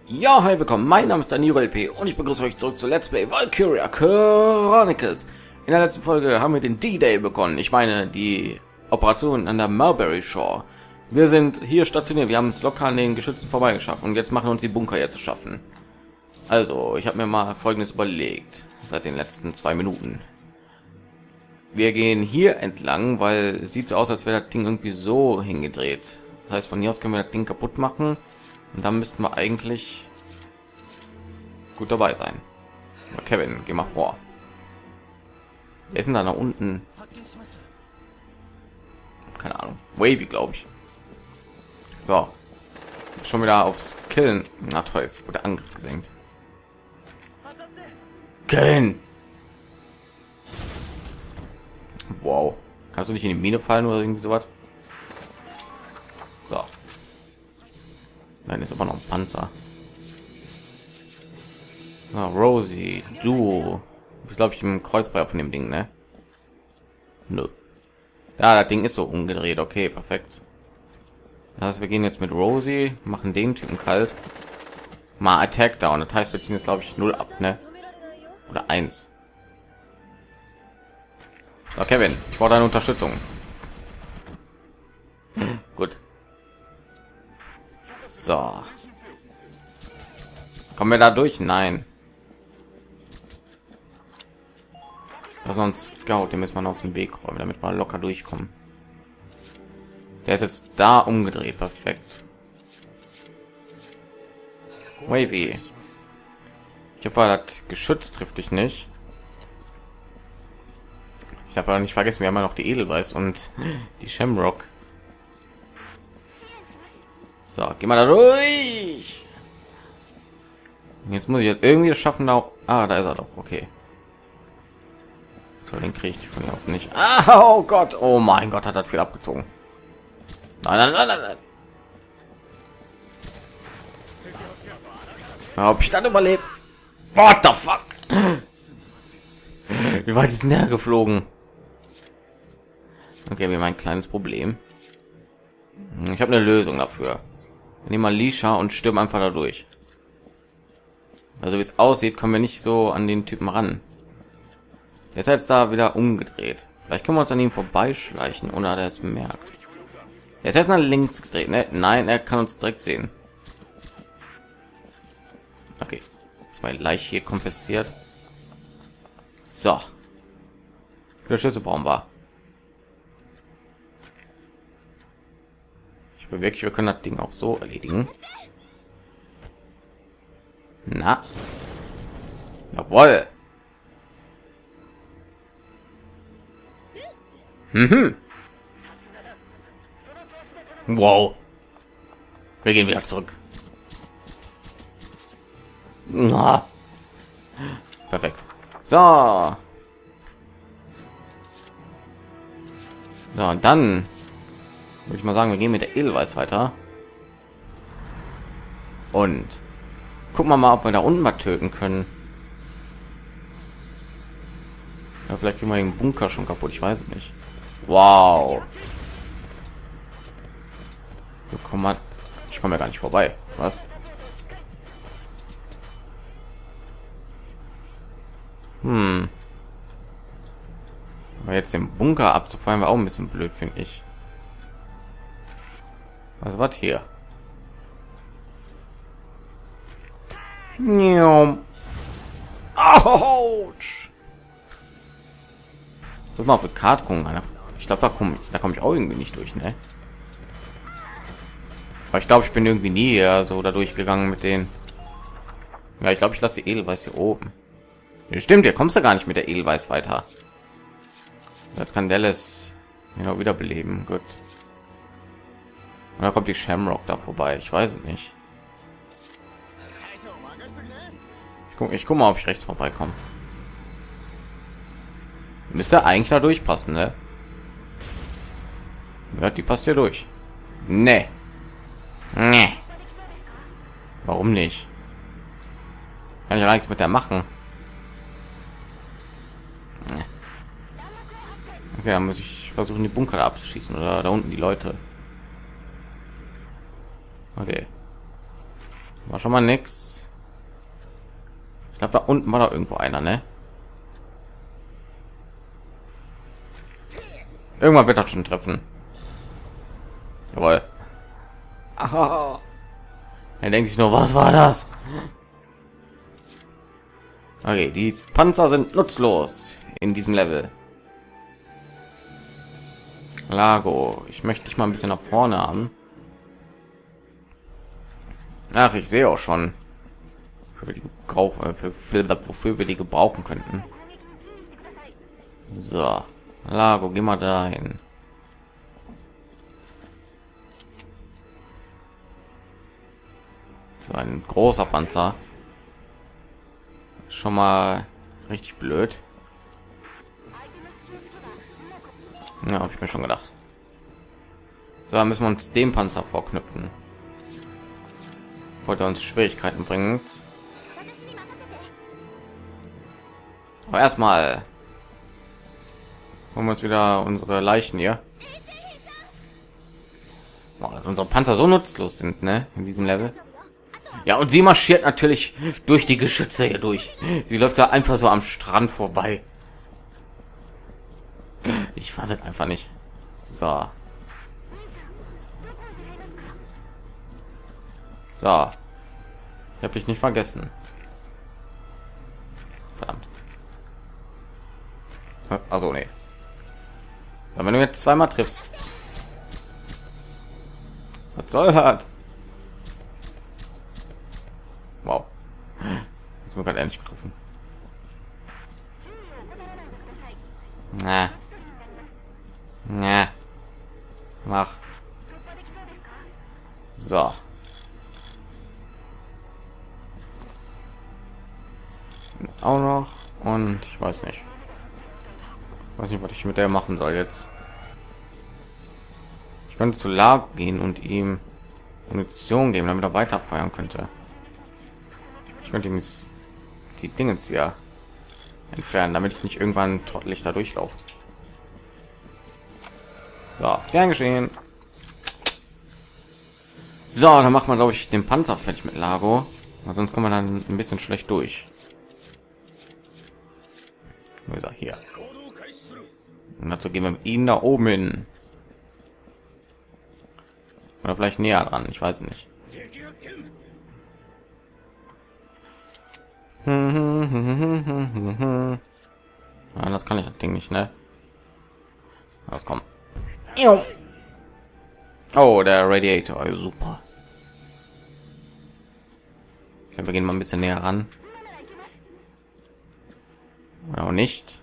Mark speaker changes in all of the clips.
Speaker 1: Ja, hi, willkommen. Mein Name ist Daniel LP und ich begrüße euch zurück zu Let's Play Valkyria Chronicles. In der letzten Folge haben wir den D-Day begonnen. Ich meine, die Operation an der Mulberry Shore. Wir sind hier stationiert. Wir haben es locker an den Geschützen vorbeigeschafft und jetzt machen wir uns die Bunker hier zu schaffen. Also, ich habe mir mal Folgendes überlegt seit den letzten 2 Minuten. Wir gehen hier entlang, weil es sieht so aus, als wäre das Ding irgendwie so hingedreht. Das heißt, von hier aus können wir das Ding kaputt machen. Und dann müssten wir eigentlich gut dabei sein. Aber Kevin, geh mal vor. Wer ist denn da nach unten? Keine Ahnung. Wavy, glaube ich. So. Schon wieder aufs Killen. Na toll, jetzt wurde der Angriff gesenkt. Killen! Wow. Kannst du nicht in die Mine fallen oder irgendwie sowas? So. Nein, ist aber noch ein Panzer. Ah, Rosie, du bist, glaube ich, im Kreuzfeuer von dem Ding, ne? Nö. Ja, das Ding ist so umgedreht. Okay, perfekt. Das heißt, wir gehen jetzt mit Rosie, machen den Typen kalt. Mal Attack Down. Das heißt, wir ziehen jetzt, glaube ich, 0 ab, ne? Oder 1. So, Kevin, ich brauche deine Unterstützung. Gut. So. Kommen wir da durch? Nein. Das ist noch ein Scout, den müssen wir aus dem Weg räumen, damit wir locker durchkommen. Der ist jetzt da umgedreht. Perfekt. Wavy. Ich hoffe, das Geschütz trifft dich nicht. Ich habe aber nicht vergessen, wir haben ja noch die Edelweiß und die Shamrock. So, geh mal da durch. Jetzt muss ich jetzt irgendwie schaffen, da. Ah, da ist er doch. Okay. So, den kriege ich von hier aus nicht. Ah, oh Gott, oh mein Gott, hat das viel abgezogen. Nein, nein, nein, nein, nein. Ob ich dann überlebt? What the fuck? Wie weit ist denn der geflogen? Okay, wir haben ein kleines Problem. Ich habe eine Lösung dafür. Wir nehmen mal Lisha und stürmen einfach da durch. Also wie es aussieht, kommen wir nicht so an den Typen ran. Der ist jetzt da wieder umgedreht. Vielleicht können wir uns an ihm vorbeischleichen, ohne dass er es merkt. Er ist jetzt nach links gedreht, ne? Nein, er kann uns direkt sehen. Okay, 2 Leiche hier konfisziert. So. Für Schüsse brauchen wir. Ich bin wirklich, wir können das Ding auch so erledigen. Na. Jawohl. Mhm. Wow. Wir gehen wieder zurück. Na. Perfekt. So. So, und dann würde ich mal sagen, wir gehen mit der Edelweiß weiter. Und gucken wir mal, ob wir da unten mal töten können. Ja, vielleicht kriegen wir den Bunker schon kaputt, ich weiß es nicht. Wow. So, komm mal. Ich komme ja gar nicht vorbei. Was? Aber jetzt den Bunker abzufallen war auch ein bisschen blöd, finde ich. Was war hier? Autsch. Das mal auf die Karte gucken. Ich glaube, da komme ich auch irgendwie nicht durch, ne? Aber ich glaube, ich bin irgendwie nie so da durchgegangen mit den. Ja, ich glaube, ich lasse die Edelweiß hier oben. Ja, stimmt, hier kommst du gar nicht mit der Edelweiß weiter. Jetzt kann Dallas genau wiederbeleben. Gut. Und da kommt die Shamrock da vorbei. Ich weiß es nicht. Ich guck mal, ob ich rechts vorbeikomme. Müsste eigentlich da durchpassen, ne? Ja, die passt hier durch. Nee. Nee. Warum nicht? Kann ich ja nichts mit der machen. Nee. Okay, dann muss ich versuchen, die Bunker da abzuschießen oder da unten die Leute. Okay. War schon mal nix. Ich glaube, da unten war da irgendwo einer, ne? Irgendwann wird das schon treffen. Jawohl. Aha. Er denkt sich nur, was war das? Okay, die Panzer sind nutzlos in diesem Level. Lago, ich möchte dich mal ein bisschen nach vorne haben. Ach, ich sehe auch schon, wofür wir die gebrauchen könnten. So, Lago, geh mal dahin. So ein großer Panzer. Schon mal richtig blöd. Ja, habe ich mir schon gedacht. So, dann müssen wir uns dem Panzer vorknüpfen. Wollte uns Schwierigkeiten bringt. Aber erstmal holen wir uns wieder unsere Leichen hier. Boah, dass unsere Panzer so nutzlos sind, ne, in diesem Level. Ja, und sie marschiert natürlich durch die Geschütze hier durch. Sie läuft da einfach so am Strand vorbei. Ich fasse es einfach nicht. So. So. Ich habe dich nicht vergessen. Verdammt. Also nee. So, wenn du jetzt zweimal triffst. Was soll das? Wow. Das mir gerade endlich getroffen. Na. Na. Mach. So. Auch noch. Und ich weiß nicht. Was ich mit der machen soll jetzt. Ich könnte zu Lago gehen und ihm Munition geben, damit er weiter feuern könnte. Ich könnte ihm die Dinge hier entfernen, damit ich nicht irgendwann trottelig da durchlaufe. So, gern geschehen. So, dann macht man, glaube ich, den Panzer fertig mit Lago, weil sonst kommen wir dann ein bisschen schlecht durch. Wo ist er? Hier. Und dazu gehen wir mit ihnen da oben hin. Oder vielleicht näher dran, ich weiß nicht. Ja, das kann ich das Ding nicht, ne? Was kommt? Oh, der Radiator, super. Wir gehen mal ein bisschen näher ran. Oder auch nicht.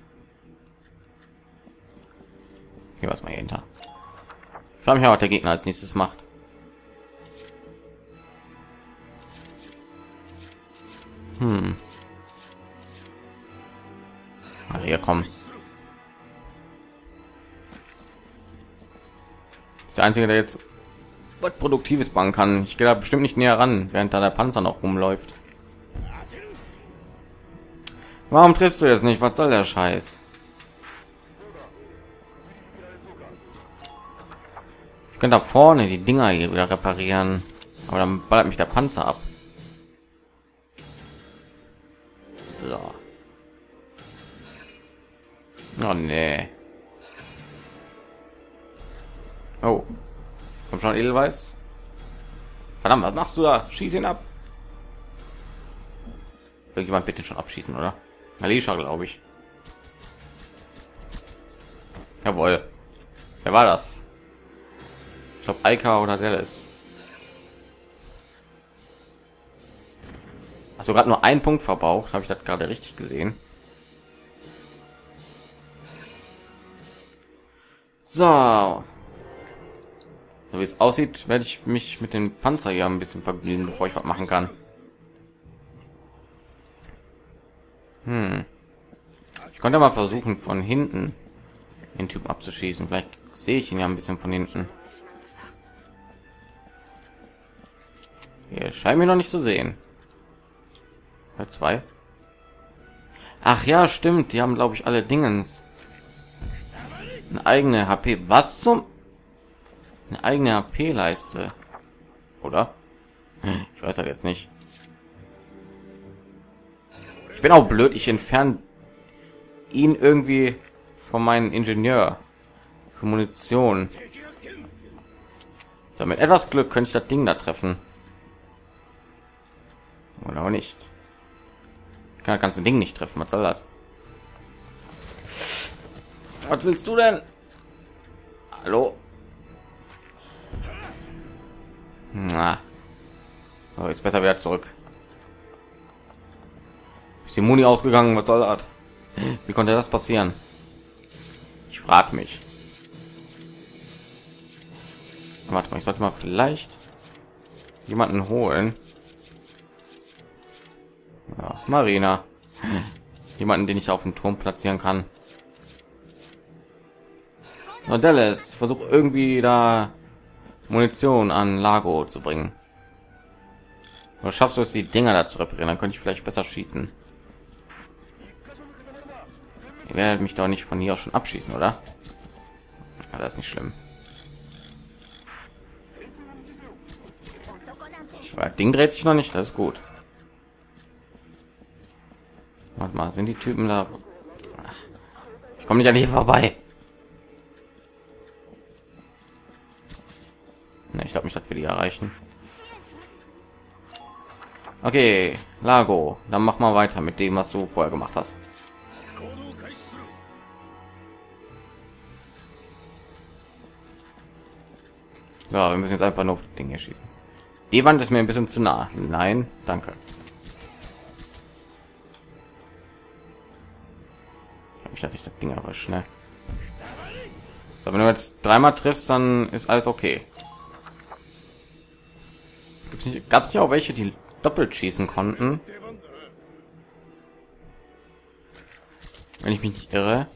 Speaker 1: Hier was mal hier hinter. Ich frage mich, was der Gegner als nächstes macht. Ach, hier kommen. Ist der einzige, der jetzt was Produktives bauen kann. Ich gehe da bestimmt nicht näher ran, während da der Panzer noch rumläuft. Warum triffst du jetzt nicht? Was soll der Scheiß? Ich könnte da vorne die Dinger hier wieder reparieren, aber dann ballert mich der Panzer ab. So. Oh nee. Oh. Komm schon, Edelweiß. Verdammt, was machst du da? Schieß ihn ab. Irgendjemand bitte schon abschießen, oder? Alicia, glaube ich. Jawohl. Wer war das? Ich glaube, Eika oder Dallas. Hast du gerade nur einen Punkt verbraucht? Habe ich das gerade richtig gesehen? So. So wie es aussieht, werde ich mich mit den Panzer hier ein bisschen vergnügen, bevor ich was machen kann. Ich konnte mal versuchen, von hinten den Typ abzuschießen. Vielleicht sehe ich ihn ja ein bisschen von hinten. Hier scheint mir noch nicht zu sehen. Bei zwei. Ach ja, stimmt. Die haben, glaube ich, alle Dingens. Eine eigene HP. Was zum? Eine eigene HP-Leiste. Oder? Ich weiß das jetzt nicht. bin auch blöd. Ich entferne ihn irgendwie von meinem Ingenieur für Munition. So, mit etwas Glück könnte ich das Ding da treffen. Oder auch nicht. Ich kann das ganze Ding nicht treffen. Was soll das? Was willst du denn? Hallo? Na. So, jetzt besser wieder zurück. Ist die Muni ausgegangen? Was soll das? Wie konnte das passieren? Ich frage mich. Warte mal, ich sollte mal vielleicht jemanden holen. Ja, Marina. Jemanden, den ich auf dem Turm platzieren kann. Na, Dallas, versuch irgendwie da Munition an Lago zu bringen. Oder schaffst du es, die Dinger da zu reparieren? Dann könnte ich vielleicht besser schießen. Ihr werdet mich doch nicht von hier aus schon abschießen, oder? Ja, das ist nicht schlimm. Aber das Ding dreht sich noch nicht, das ist gut. Warte mal, sind die Typen da? Ich komme nicht an hier vorbei. Ne, ich glaube nicht, dass wir die erreichen. Okay, Lago, dann mach mal weiter mit dem, was du vorher gemacht hast. So, wir müssen jetzt einfach nur auf das Ding hier schießen. Die Wand ist mir ein bisschen zu nah. Nein, danke. Ich hatte das Ding aber schnell. So, wenn du jetzt dreimal triffst, dann ist alles okay. Gab es nicht auch welche, die doppelt schießen konnten? Wenn ich mich nicht irre.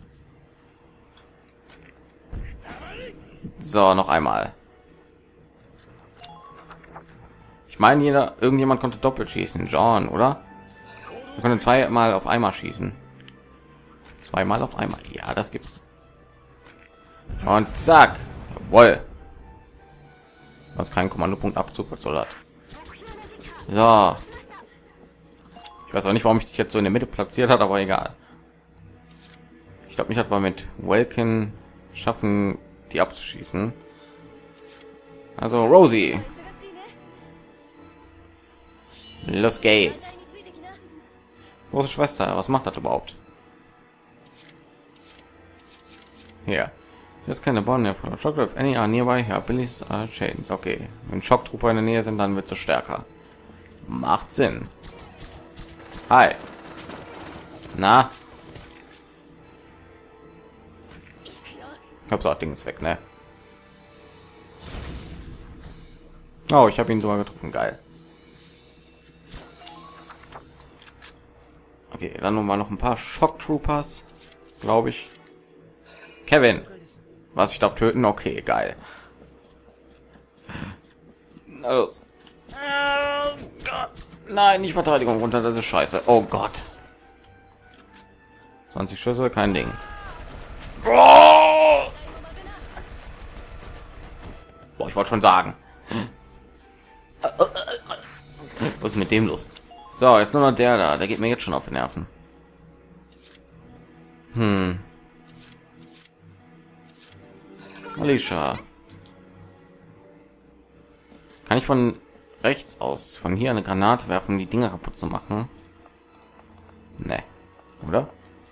Speaker 1: So, noch einmal. Ich meine, irgendjemand konnte doppelt schießen. John, oder? Wir können zweimal auf einmal schießen. Zweimal auf einmal. Ja, das gibt's. Und zack. Jawohl. Was kein Kommandopunkt Abzug, was soll das? So. Ich weiß auch nicht, warum ich dich jetzt so in der Mitte platziert hat, aber egal. Ich glaube, mich hat mal mit Welkin schaffen, die abzuschießen. Also Rosie. Los geht's. Große Schwester, was macht das überhaupt? Hier. Jetzt keine Bonne von Chocolate. Any are nearby. Ja, Billy's Chains. Okay. Wenn Schocktrooper in der Nähe sind, dann wird es stärker. Macht Sinn. Hi. Na? Ich habe so Ding ist weg, ne? Oh, ich habe ihn sogar getroffen. Geil. Okay, dann noch mal noch ein paar Schocktroopers, glaube ich. Kevin, was, ich darf töten? Okay, geil. Na los. Oh Gott. Nein, nicht Verteidigung runter, das ist scheiße. Oh Gott. 20 Schüsse, kein Ding. Boah, ich wollte schon sagen. Was ist mit dem los? So, jetzt nur noch der da. Der geht mir jetzt schon auf die Nerven. Alicia. Kann ich von rechts aus, von hier eine Granate werfen, um die Dinger kaputt zu machen? Ne. Oder?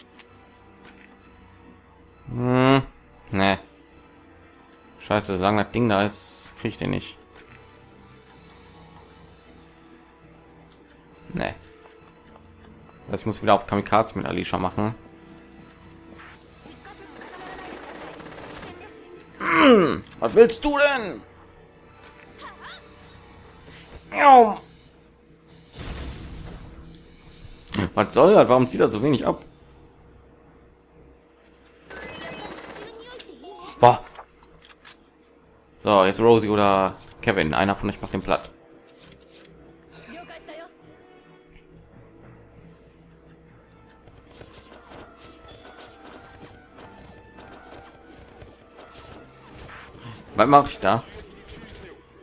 Speaker 1: Ne. Scheiße, solange das Ding da ist, kriege ich den nicht. Ne. Ich muss wieder auf Kamikaze mit Alicia machen. Was willst du denn? Was soll das? Warum zieht er so wenig ab? Boah. So, jetzt Rosie oder Kevin. Einer von euch macht den platt. Was mache ich da?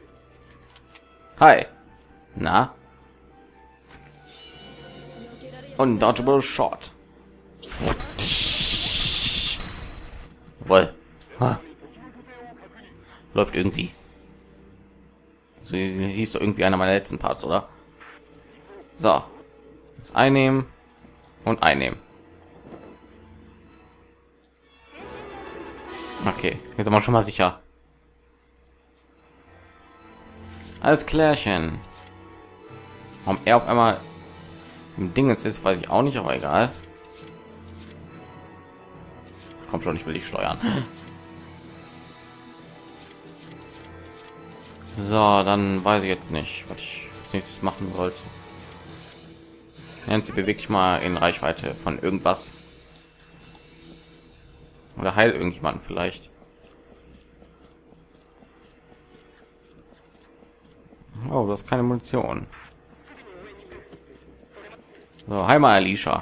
Speaker 1: Hi. Na? Und Dodgeable Shot. Wohl. Läuft irgendwie. So hieß doch irgendwie einer meiner letzten Parts, oder? So. Jetzt einnehmen und einnehmen. Okay, jetzt sind wir schon mal sicher. Alles klärchen. Warum er auf einmal im Dingens ist, weiß ich auch nicht, aber egal. Komm schon, ich will dich steuern. So, dann weiß ich jetzt nicht, was ich als nächstes machen wollte. Nancy, bewegt dich mal in Reichweite von irgendwas. Oder heil irgendjemanden vielleicht. Oh, das ist keine Munition. So, heil mal Alicia.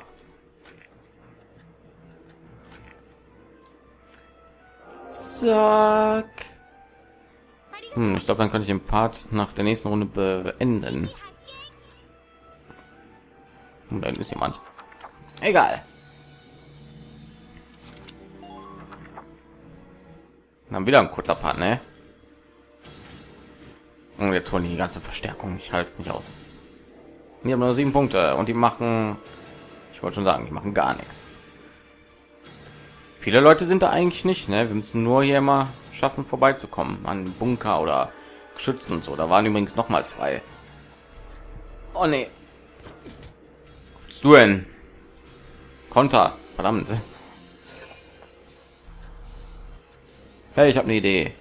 Speaker 1: Zack. Ich glaube, dann könnte ich den Part nach der nächsten Runde beenden. Und dann ist jemand. Egal. Dann wieder ein kurzer Part, ne? Und jetzt holen die ganze Verstärkung. Ich halte es nicht aus. Die haben nur 7 Punkte und die machen, ich wollte schon sagen, die machen gar nichts. Viele Leute sind da eigentlich nicht, ne? Wir müssen nur hier mal schaffen, vorbeizukommen an Bunker oder Geschützen und so. Da waren übrigens noch mal 2. Oh ne. Was bist du denn? Konter, verdammt. Hey, ich habe eine Idee.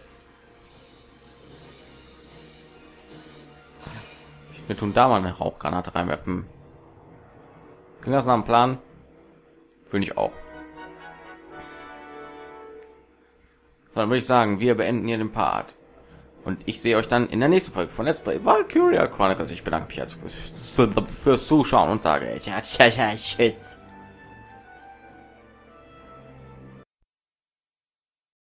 Speaker 1: Wir tun da mal eine Rauchgranate reinwerfen. Klingt das nach einem Plan? Finde ich auch. Dann würde ich sagen, wir beenden hier den Part. Und ich sehe euch dann in der nächsten Folge von Let's Play Valkyria Chronicles. Ich bedanke mich fürs Zuschauen und sage tschüss.